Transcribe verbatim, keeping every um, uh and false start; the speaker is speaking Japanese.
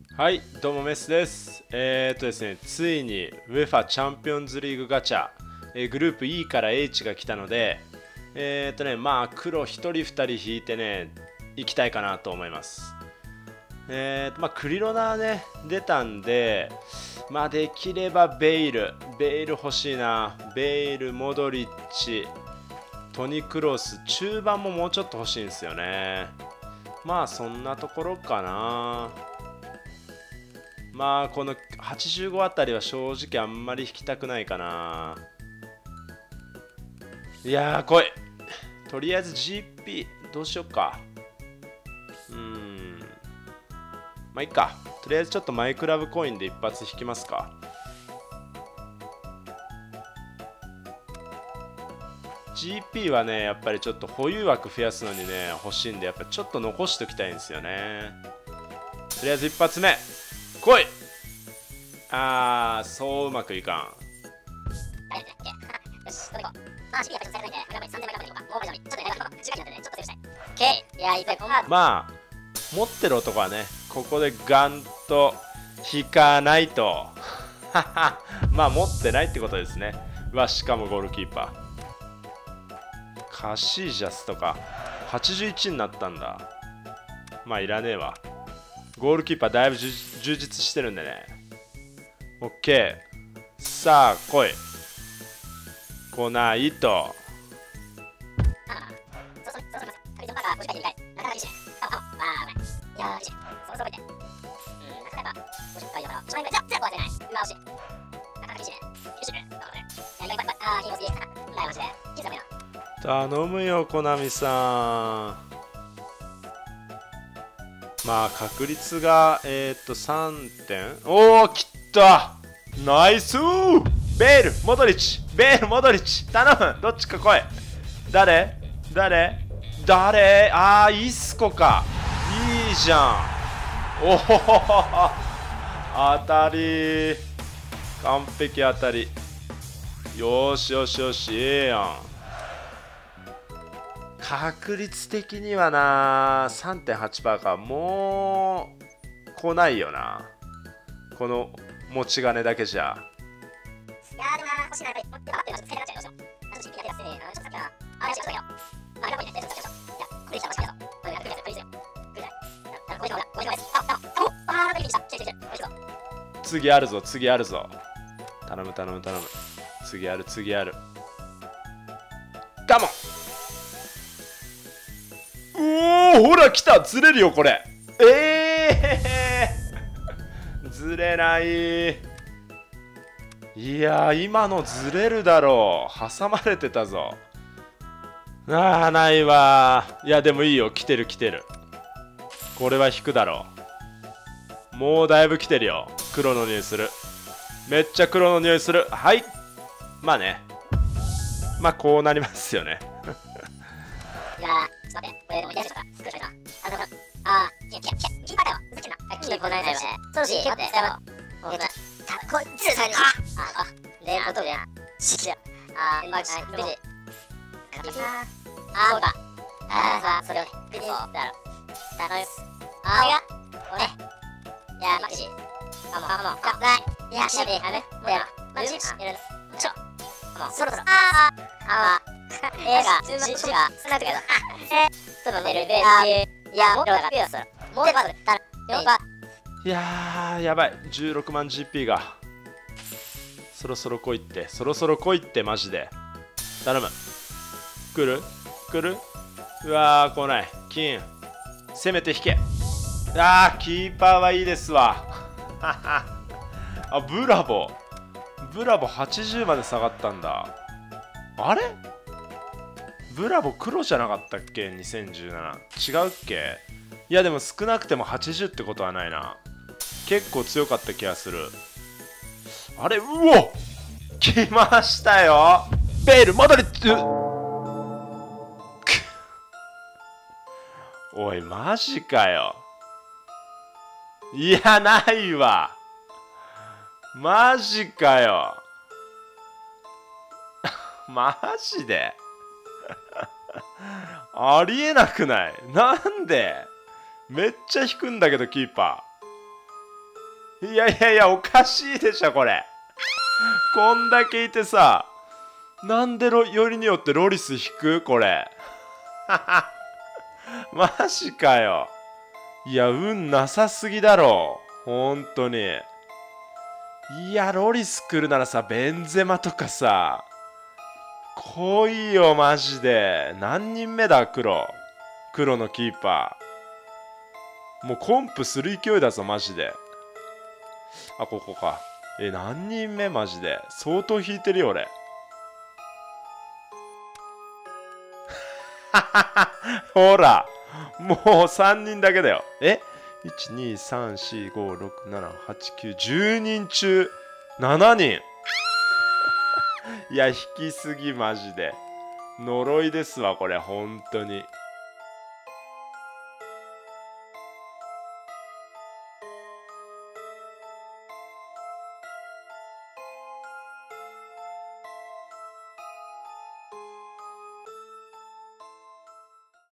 はい、どうもメスです。えー、っとですね、ついに ウェファ チャンピオンズリーグガチャ、えーグループ E から H が来たので、えー、っとね、まあ黒ひとりふたり引いてね、行きたいかなと思います。えー、っと、まあクリロナね、出たんで、まあできればベイル、ベイル欲しいな。ベイル、モドリッチ、トニクロス、中盤ももうちょっと欲しいんですよね。まあそんなところかな。まあこのはちじゅうごあたりは正直あんまり引きたくないかな。いやー来い。とりあえず ジーピー どうしよっか。うーんまあいいか。とりあえずちょっとマイクラブコインで一発引きますか。ジーピー はねやっぱりちょっと保有枠増やすのにね欲しいんで、やっぱちょっと残しておきたいんですよね。とりあえず一発目来い。あーそううまくいかん。まあ持ってる男はねここでガンと引かないとまあ持ってないってことですね。わしかもゴールキーパーカシージャスとかはちじゅういちになったんだ。まあいらねえわ。ゴールキーパーだいぶ充実してるんでね。オッケー、さあ来い。来ないと。頼むよコナミさん。まあ確率がえー、っとさんてん。おおきったナイスー。ベールモドリッチ、ベールモドリッチ頼む。どっちか来い。誰誰誰ああイスコか。いいじゃん。おお当たり完璧当たり。よしよしよしええやん。確率的にはな さんてんはちパーセント か。もう来ないよなこの持ち金だけじゃ。次あるぞ次あるぞ。頼む頼む頼む。次ある次ある。カモン。おおほら来た。ずれるよこれ。ええー、ずれない。いやー今のずれるだろう。挟まれてたぞ。ああないわ。いやでもいいよ。来てる来てる。これは引くだろう。もうだいぶ来てるよ。黒の匂いする。めっちゃ黒の匂いする。はいまあね、まあこうなりますよね。 いやー、ちょっと待って、これでもやるか、スクショだ。あの、あー、キーパー、キーパーだよ。ふざけんな。キーパーないだよね。そうし、待って、やろう。えっと、こいつ、あ、あ、あ、で、ことで、しきや。あー、まあ、無事。あー、そうか。あー、それを、そうだろ。頼む。あー、俺、いや、マジ。あ、もう、あ、もう、あ、ない。いや、しゃべ、あれ、もうや、マジ、やる。ちょ、もう、そろそろ。あー、あー、映画、注目が少なくて、え、そのね、レベル、いや、もっとだから、それ。もうちょっと、たよんばん。 いやーやばい。じゅうろくまん ジーピー がそろそろ来いって。そろそろ来いってマジで頼む。来る来る。うわー来ない。金せめて引け。あーキーパーはいいですわ。あブラボブラボはちじゅうまで下がったんだ。あれブラボ黒じゃなかったっけ。にせんじゅうなな違うっけ。いやでも少なくてもはちじゅうってことはないな。結構強かった気がする。あれうお来ましたよ。ベールモドリッチ。おいマジかよ。いやないわマジかよマジでありえなくない？なんでめっちゃ引くんだけどキーパいやいやいや、おかしいでしょこれ。こんだけいてさ、なんでロよりによってロリス引くこれ。マジかよ。いや、運なさすぎだろ。ほんとに。いや、ロリス来るならさ、ベンゼマとかさ、来いよ、マジで。何人目だ、黒。黒のキーパー。もうコンプする勢いだぞ、マジで。あ、ここか。え、何人目マジで。相当引いてるよ、俺。ほら。もうさんにんだけだよ。え ?いち、に、さん、し、ご、ろく、なな、はち、きゅう、じゅうにん中しちにん。いや、引きすぎマジで。呪いですわ、これ、本当に。